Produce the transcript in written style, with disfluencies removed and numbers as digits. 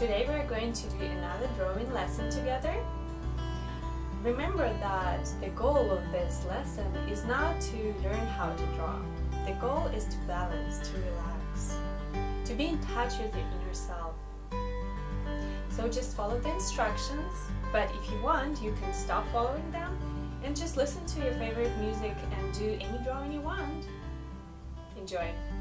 Today we're going to do another drawing lesson together. Remember that the goal of this lesson is not to learn how to draw. The goal is to balance, to relax, to be in touch with your inner self. So just follow the instructions, but if you want, you can stop following them and just listen to your favorite music and do any drawing you want. Enjoy!